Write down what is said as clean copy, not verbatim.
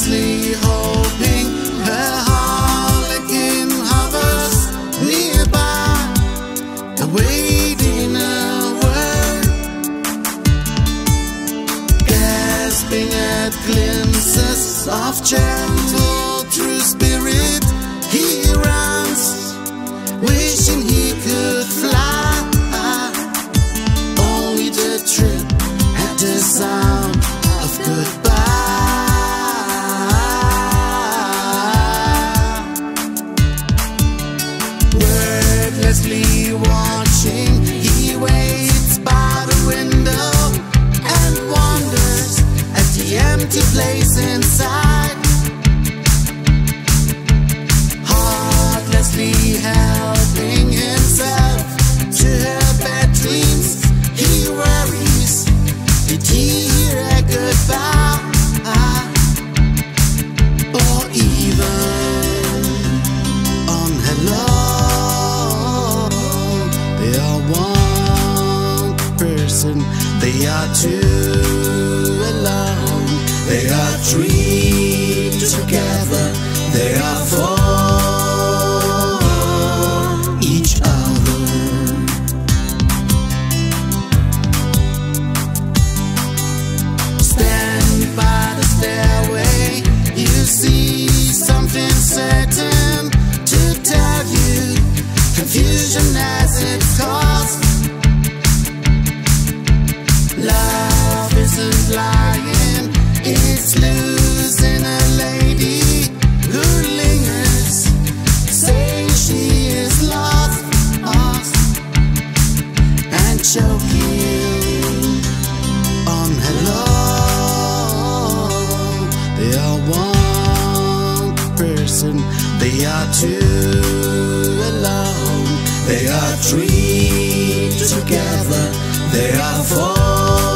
Heartlessly hoping her harlequin hovers nearby, awaiting a word, gasping at glimpses of gentle true spirit. He runs, wishing he could fly. Only the trip had the sound of goodbye. Wordlessly watching, he waits by the window and wonders at the empty place inside. Heartlessly helping himself to her bad dreams, he worries, did he hear a goodbye? Or even on hello? They are one person, they are two alone, they are three together, they are four each other. Stand by the stairway, you see something certain to tell you, confusion as its cause. Love isn't lying, it's losing a lady who lingers, saying she is lost, and choking on hello. They are one person, they are two alone, they are three together, they are four